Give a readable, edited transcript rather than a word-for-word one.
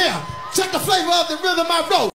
here. Check the flavor of the rhythm I wrote.